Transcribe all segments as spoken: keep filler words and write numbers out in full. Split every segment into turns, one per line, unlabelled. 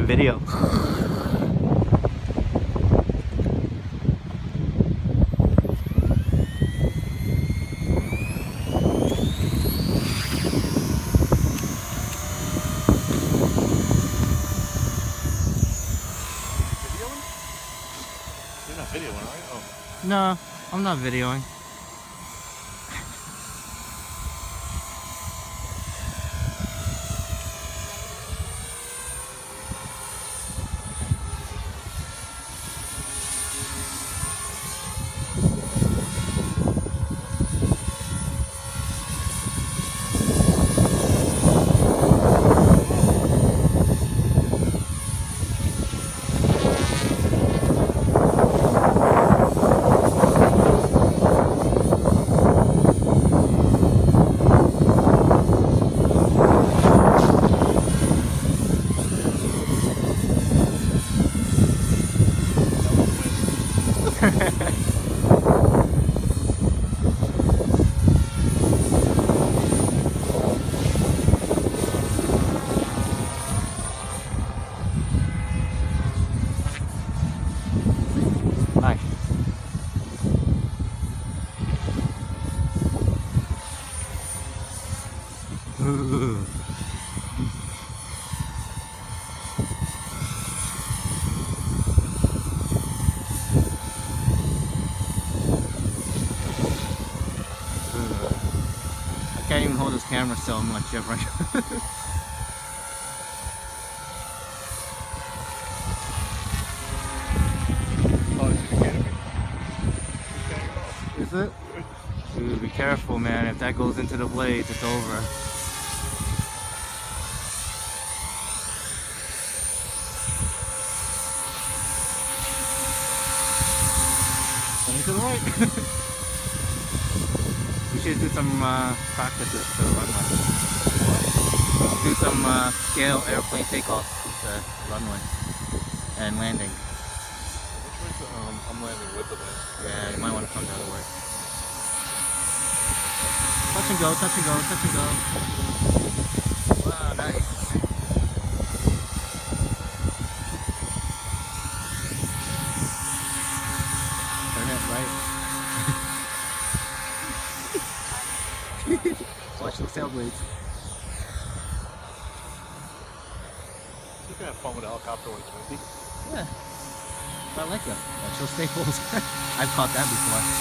video.
You're not videoing, are you? Oh.
No, I'm not videoing. Nice. Ooh. I can't even hold this camera still, I'm like shivering. Is it? Dude, be careful, man. If that goes into the blades, it's over. Coming to the right. We should do some uh, practices to the runway. Do some uh, scale airplane takeoff to the runway and landing.
Um, I'm landing with the wind.
Yeah, you might want to come the other way. Touch and go, touch and go, touch and go. Wow, nice. Turn it right. Watch those tail blades.
You can have fun with a helicopter when it's windy.
Yeah. I like that. Watch those staples. I've caught that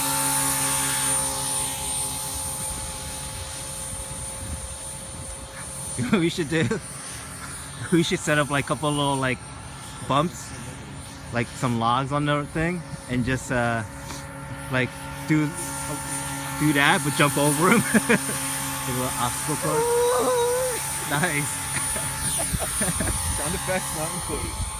before. You know what we should do? We should set up like a couple little like bumps, like some logs on the thing, and just uh, like do do that, but jump over them. Like a little obstacle course. Nice.
Sound effects not included.